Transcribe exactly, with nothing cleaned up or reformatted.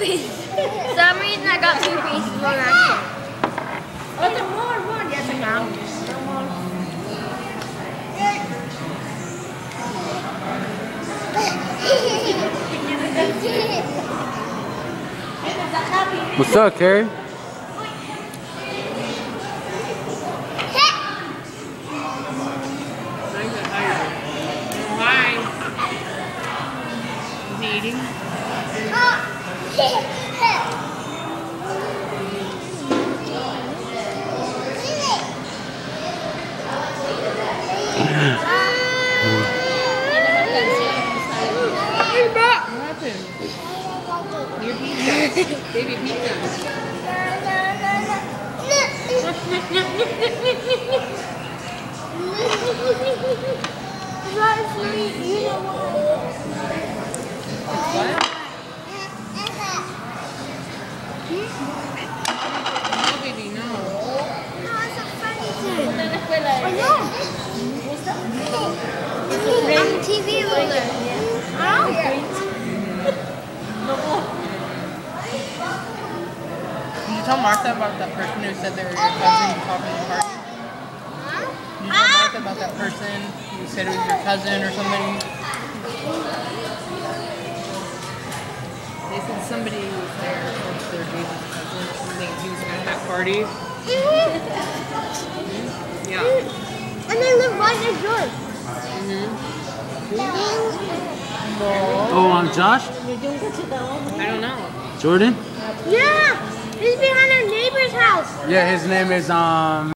pieces. For some reason I got two pieces on that shit. Oh, the more, more. Yes, I got. What's up, Carrie? Why? Is he eating? What happened? Your pizza. Baby pizza. What? No, baby, no. No, it's a funny thing. I know. I'm a T V ruler. Oh. Did you tell Martha about that person who said they were your cousin who talked in the party? Did you tell Martha about that person who said it was your cousin or somebody? They said somebody was there, like their baby's cousin or something, he was at that party. Yeah. And they live right next door. Mm-hmm. Oh, I'm Josh? I don't know. Jordan? Yeah, he's behind our neighbor's house. Yeah, his name is, um...